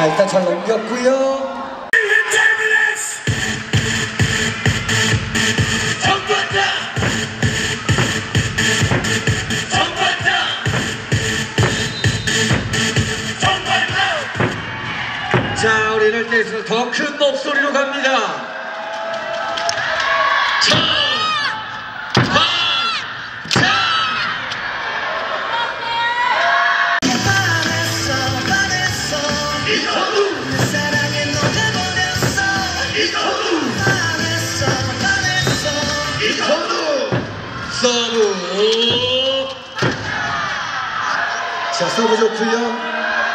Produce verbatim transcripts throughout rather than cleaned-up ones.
자, 일단 잘 넘겼고요. 자, 우리 이럴 때일수록 더 큰 목소리로 갑니다. 차! 파! 차! 반했어 반했어 이선우! 내 사랑에 녹아버렸어 이선우! 반했어 반했어 이선우! 서브! 자, 서브 좋고요.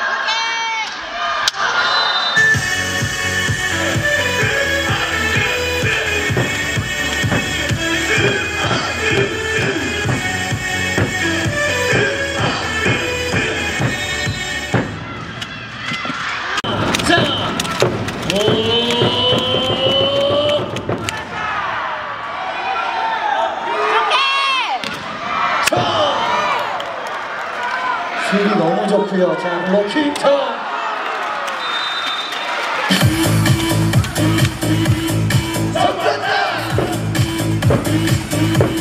수비 너무 좋고요. 자, 블로킹 턴. 선전자.